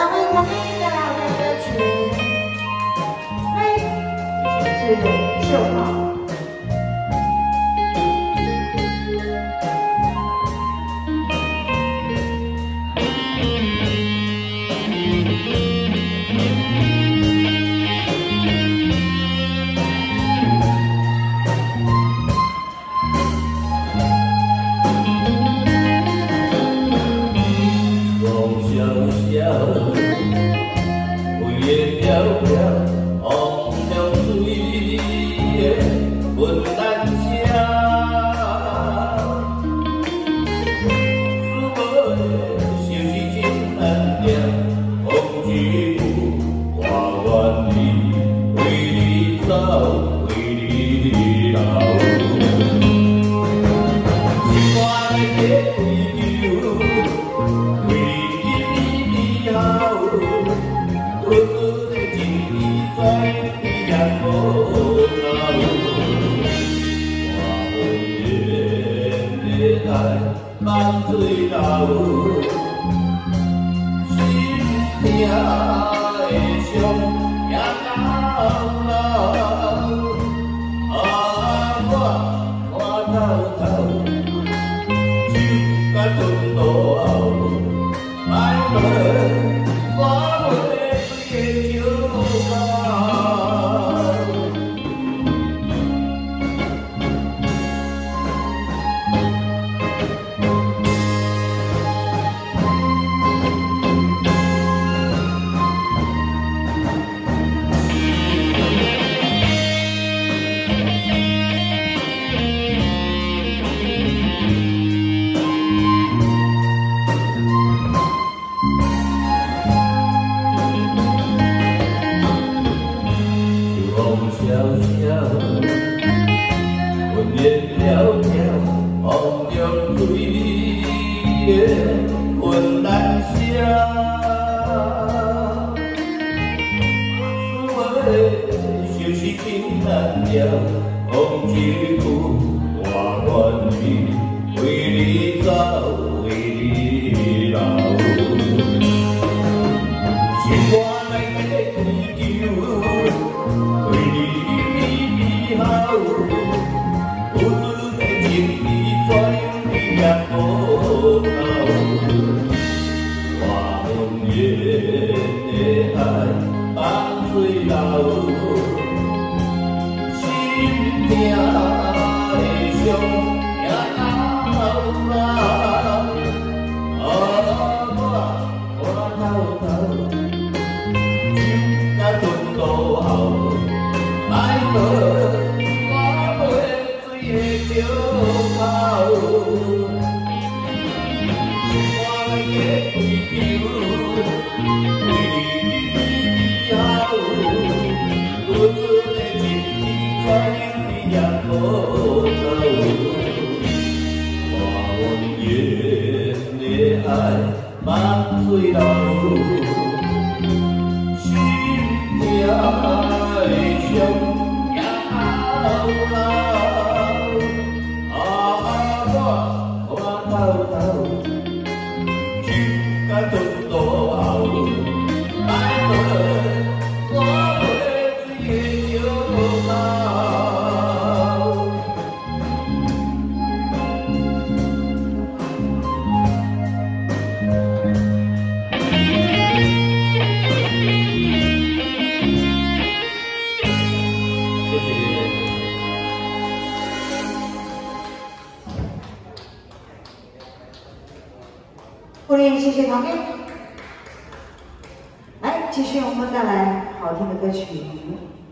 那为他们带来我的歌曲，是秀浩。 望水流，心痛的伤也流流。我偷偷，手甲船渡后，爱问我袂水的石头。 萧萧，云烟袅袅，风中水的云难消。思袂就是情难了，风一句我愿意为你走，为你留。心肝内底追求。 有主的情义，怎样你也无透。我们的爱放水流，心痛的伤也流流。我偷偷，手甲船渡后，爱问。 石头，我的追求，为你好，有准的情义，怎样你也无透。我愿的爱望水流，心痛的伤也流流。 欢迎，谢谢陶哥。来，继续我们带来好听的歌曲。